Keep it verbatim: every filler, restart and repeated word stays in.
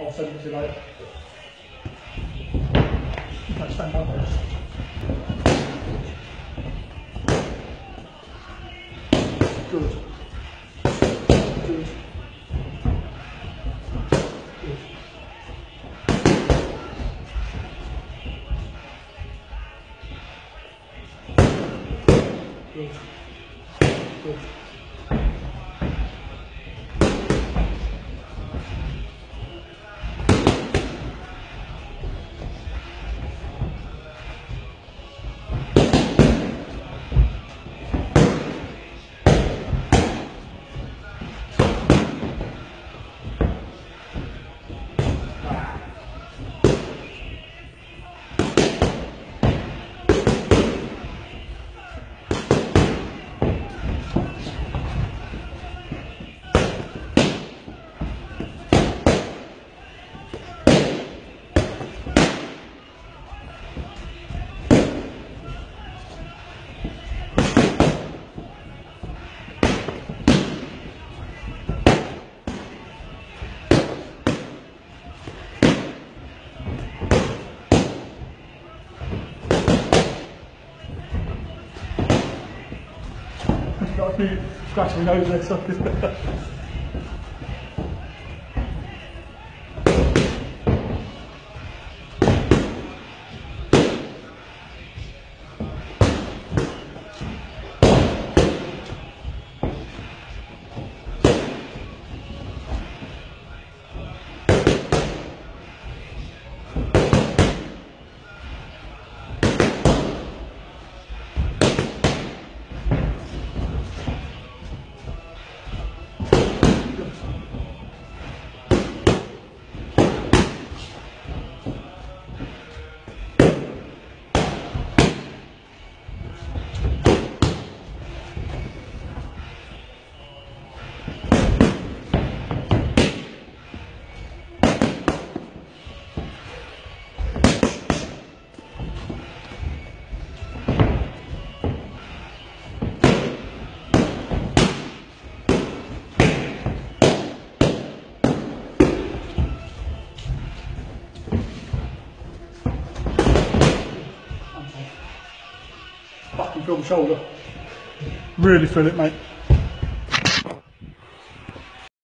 I'll send it to you later. Okay, stand up there. Good. Good. Good. Good. Good. Got a few scratching my nose there, sorry. Fucking feel the shoulder. Really feel it, mate.